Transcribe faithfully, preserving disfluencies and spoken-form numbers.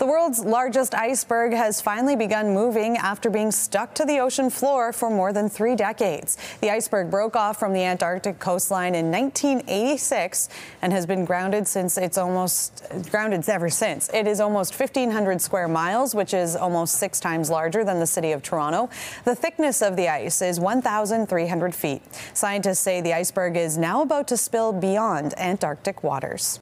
The world's largest iceberg has finally begun moving after being stuck to the ocean floor for more than three decades. The iceberg broke off from the Antarctic coastline in nineteen eighty-six and has been grounded since it's almost grounded ever since. It is almost fifteen hundred square miles, which is almost six times larger than the city of Toronto. The thickness of the ice is one thousand three hundred feet. Scientists say the iceberg is now about to spill beyond Antarctic waters.